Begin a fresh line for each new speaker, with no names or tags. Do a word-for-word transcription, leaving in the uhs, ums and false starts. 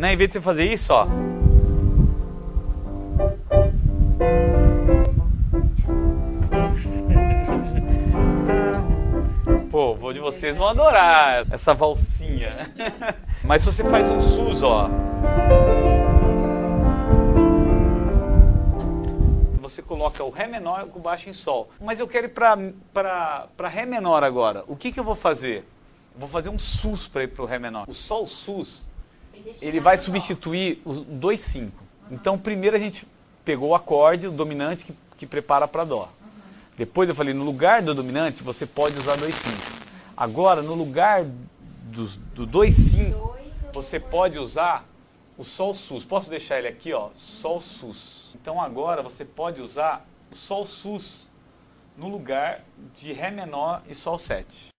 Né? Em vez de você fazer isso, ó. Pô, vou de vocês vão adorar essa valsinha. Mas se você faz um sus, ó. Você coloca o Ré menor com baixo em Sol. Mas eu quero ir para Ré menor agora. O que, que eu vou fazer? Eu vou fazer um sus para ir para o Ré menor. O Sol sus, ele vai substituir o dois cinco. Então primeiro a gente pegou o acorde, o dominante que, que prepara para Dó. Depois eu falei, no lugar do dominante você pode usar dois cinco. Agora no lugar do, do dois cinco, você pode usar o Sol sus. Posso deixar ele aqui, ó, Sol sus. Então agora você pode usar o Sol sus no lugar de Ré menor e Sol sete.